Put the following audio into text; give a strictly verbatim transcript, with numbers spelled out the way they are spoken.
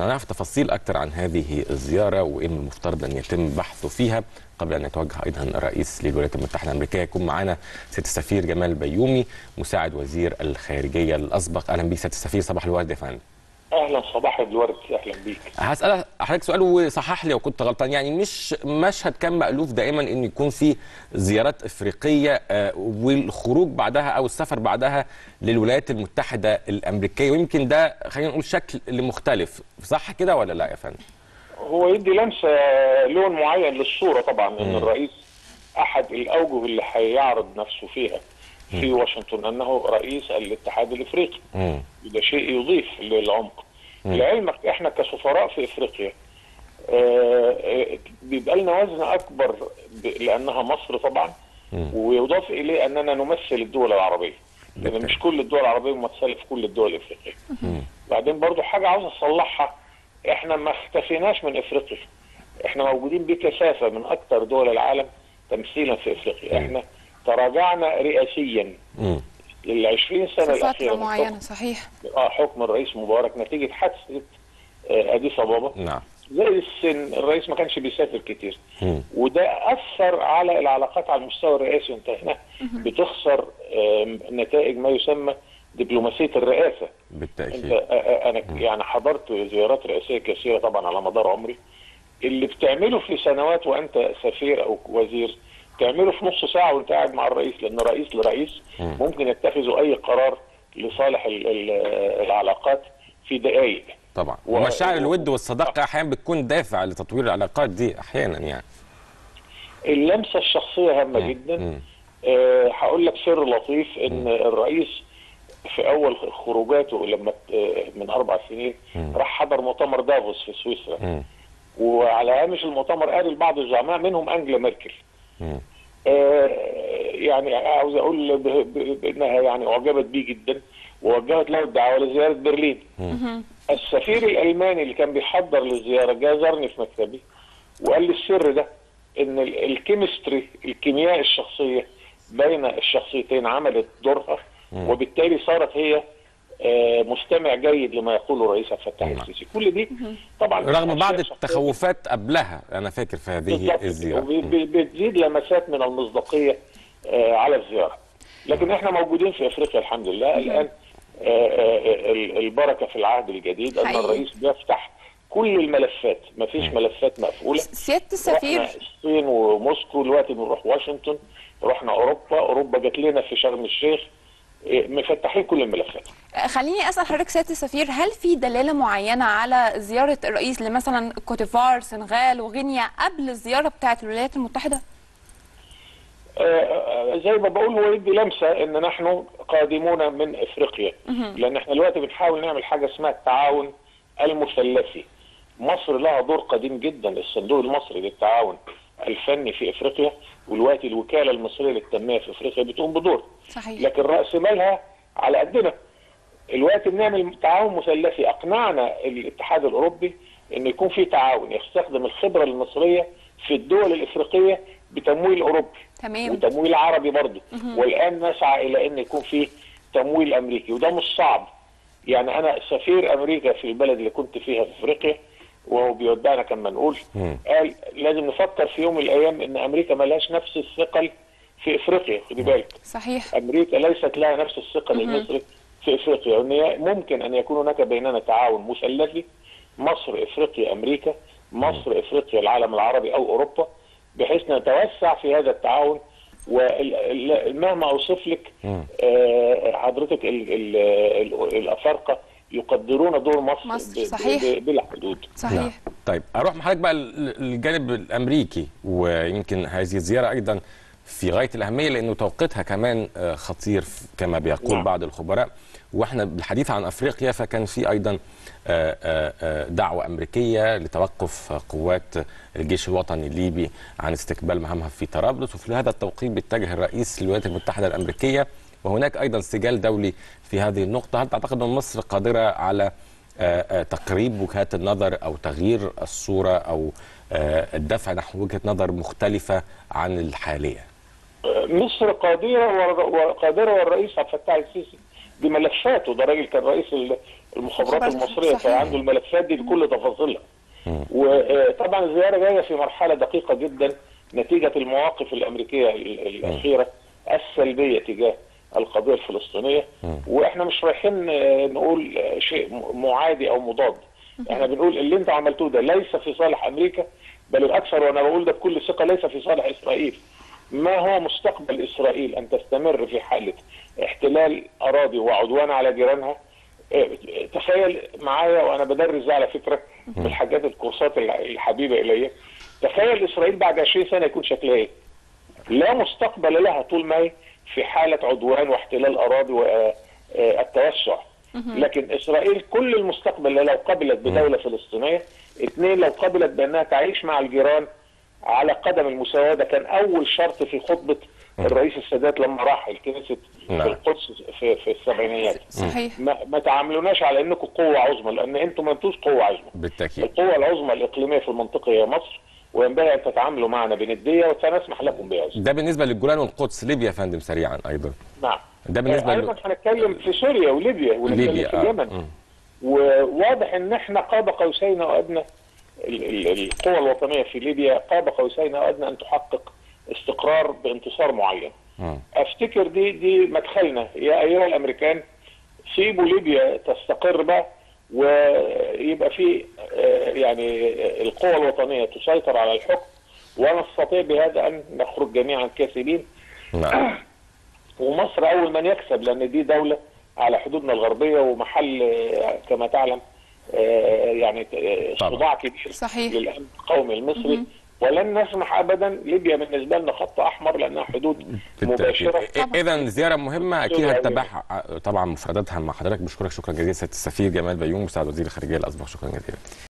احنا هنعرف تفاصيل اكثر عن هذه الزياره وايه من المفترض ان يتم بحثه فيها قبل ان يتوجه ايضا الرئيس للولايات المتحده الامريكيه. يكون معنا سياده السفير جمال بيومي مساعد وزير الخارجيه الاسبق. اهلا بيك سياده السفير، صباح الورد يا فندم. اهلا صباح الورد، اهلا بيك. هسأل حضرتك سؤال وصحح لي لو كنت غلطان، يعني مش مشهد كان مألوف دائما ان يكون في زيارات افريقيه والخروج بعدها او السفر بعدها للولايات المتحده الامريكيه، ويمكن ده خلينا نقول شكل مختلف، صح كده ولا لا يا فندم؟ هو يدي لمسه لون معين للصوره طبعا، ان الرئيس احد الاوجه اللي هيعرض نفسه فيها في واشنطن انه رئيس الاتحاد الافريقي، وده شيء يضيف للعمق. لعلمك احنا كسفراء في افريقيا بيبقى لنا وزن اكبر لانها مصر طبعا، ويضاف اليه اننا نمثل الدول العربيه، لان مش كل الدول العربيه ممثله في كل الدول الافريقيه. بعدين برضو حاجه عاوز اصلحها، احنا ما اختفيناش من افريقيا، احنا موجودين بكثافه من اكثر دول العالم تمثيلا في افريقيا. احنا تراجعنا رئاسيا لل عشرين سنه الاخيره فتره معينه. صحيح. اه حكم الرئيس مبارك نتيجه حادثه اديس ابابا. نعم. زي السن، الرئيس ما كانش بيسافر كتير، وده اثر على العلاقات على المستوى الرئاسي. انت هنا بتخسر نتائج ما يسمى دبلوماسيه الرئاسه. بالتاكيد. انت انا يعني حضرت زيارات رئاسيه كثيره طبعا على مدار عمري. اللي بتعمله في سنوات وانت سفير او وزير تعمله في نص ساعه وانت قاعد مع الرئيس، لان رئيس لرئيس ممكن يتخذوا اي قرار لصالح العلاقات في دقائق. طبعا. ومشاعر الود والصداقه احيانا بتكون دافع لتطوير العلاقات دي احيانا. يعني اللمسه الشخصيه هامه جدا. أه هقول لك سر لطيف، ان الرئيس في اول خروجاته لما من اربع سنين راح حضر مؤتمر دافوس في سويسرا، وعلى هامش المؤتمر قال لبعض الزعماء منهم انجلا ميركل أه يعني عاوز اقول بانها يعني اعجبت بيه جدا، ووجهت له الدعوه لزياره برلين. السفير الالماني اللي كان بيحضر للزياره جاء زارني في مكتبي وقال لي السر ده، ان الكيمستري الكيمياء الشخصيه بين الشخصيتين عملت دورها، وبالتالي صارت هي مستمع جيد لما يقوله الرئيس عبد الفتاح السيسي. كل دي طبعا رغم بعض التخوفات قبلها انا فاكر في هذه الزياره، بتزيد لمسات من المصداقيه على الزياره. لكن احنا موجودين في افريقيا الحمد لله الان. البركه في العهد الجديد ان الرئيس بيفتح كل الملفات، ما فيش ملفات مقفوله. سياده السفير، الصين وموسكو، دلوقتي بنروح واشنطن، رحنا اوروبا، اوروبا جات لنا في شرم الشيخ، مفتحين كل الملفات. خليني اسال حضرتك سياده السفير، هل في دلاله معينه على زياره الرئيس لمثلا كوتيفوار، سنغال وغينيا قبل الزياره بتاعه الولايات المتحده؟ آه زي ما بقول، هو يدي لمسه ان نحن قادمون من افريقيا، لان احنا دلوقتي بنحاول نعمل حاجه اسمها التعاون المثلثي. مصر لها دور قديم جدا، الصندوق المصري للتعاون الفني في افريقيا، ودلوقتي الوكاله المصريه للتنميه في افريقيا بتقوم بدور. صحيح. لكن راس مالها على قدنا. الوقت بنعمل تعاون مثلثي، اقنعنا الاتحاد الاوروبي ان يكون في تعاون يستخدم الخبره المصريه في الدول الافريقيه بتمويل اوروبي. تمام. وتمويل عربي برضه. والان نسعى الى ان يكون في تمويل امريكي، وده مش صعب. يعني انا سفير امريكا في البلد اللي كنت فيها في افريقيا، وهو بيودعنا كما نقول، قال لازم نفكر في يوم من الايام ان امريكا ما لهاش نفس الثقل في افريقيا. خدي بالك. صحيح. امريكا ليست لها نفس الثقل المصري في افريقيا، وان ممكن ان يكون هناك بيننا تعاون مثلثي، مصر افريقيا امريكا، مصر افريقيا العالم العربي او اوروبا، بحيث نتوسع في هذا التعاون. ومهما اوصف لك حضرتك الافارقه يقدرون دور مصر, مصر. صحيح. بلا حدود. صحيح. نعم. طيب اروح مع حضرتك بقى للجانب الامريكي، ويمكن هذه الزياره ايضا في غايه الاهميه لانه توقيتها كمان خطير كما بيقول نعم. بعض الخبراء. واحنا بالحديث عن افريقيا فكان في ايضا دعوه امريكيه لتوقف قوات الجيش الوطني الليبي عن استكمال مهامها في طرابلس، وفي هذا التوقيت بيتجه الرئيس للولايات المتحده الامريكيه، وهناك ايضا سجال دولي في هذه النقطه. هل تعتقد ان مصر قادره على تقريب وجهات النظر او تغيير الصوره او الدفع نحو وجهه نظر مختلفه عن الحاليه؟ مصر قادره وقادره، والرئيس عبد الفتاح السيسي دي ملفاته، ده راجل كان رئيس المخابرات المصريه، فعنده الملفات دي بكل تفاصيلها. وطبعا الزياره جايه في مرحله دقيقه جدا نتيجه المواقف الامريكيه الاخيره السلبيه تجاه القضيه الفلسطينيه، واحنا مش رايحين نقول شيء معادي او مضاد، احنا بنقول اللي انت عملتوه ده ليس في صالح امريكا، بل الاكثر، وانا بقول ده بكل ثقه، ليس في صالح اسرائيل. ما هو مستقبل اسرائيل ان تستمر في حاله احتلال اراضي وعدوان على جيرانها؟ تخيل معايا، وانا بدرس على فكره من الحاجات الكورسات الحبيبه الي، تخيل اسرائيل بعد عشرين سنه يكون شكلها ايه؟ لا مستقبل لها طول ما هي في حاله عدوان واحتلال اراضي والتوسع. لكن اسرائيل كل المستقبل لو قبلت بدوله فلسطينيه، اثنين لو قبلت بانها تعيش مع الجيران على قدم المساواه، ده كان اول شرط في خطبه الرئيس السادات لما راح الكنيسة في القدس في, في السبعينيات. صحيح. ما, ما تعاملوناش على انكم قوه عظمى، لان انتم ما انتوش قوه عظمى. بالتاكيد. القوه العظمى الاقليميه في المنطقه هي مصر، وينبغي ان تتعاملوا معنا بنديه وسنسمح لكم بهذا. ده بالنسبه للجولان والقدس. ليبيا يا فندم سريعا ايضا. نعم. ده بالنسبه ايضا هنتكلم في سوريا وليبيا ونتكلم في اليمن. آه. وواضح ان احنا قاب قوسين او ادنى، القوى الوطنيه في ليبيا قاب قوسين او ادنى ان تحقق استقرار بانتصار معين. م. افتكر دي دي مدخلنا يا ايها الامريكان، سيبوا ليبيا تستقر بقى ويبقى في يعني القوى الوطنيه تسيطر على الحكم، ونستطيع بهذا ان نخرج جميعا كاسبين. م. ومصر اول من يكسب، لان دي دوله على حدودنا الغربيه ومحل كما تعلم يعني صداع كبير صحيح للامن القومي المصري. م- ولن نسمح ابدا، ليبيا بالنسبه لنا خط احمر لانها حدود مباشره. اذا زياره مهمه اكيد هنتابعها طبعا مفرداتها مع حضرتك. بشكرك شكرا جزيلا سياده السفير جمال بيومي مساعد وزير الخارجيه الاسبق، شكرا جزيلا.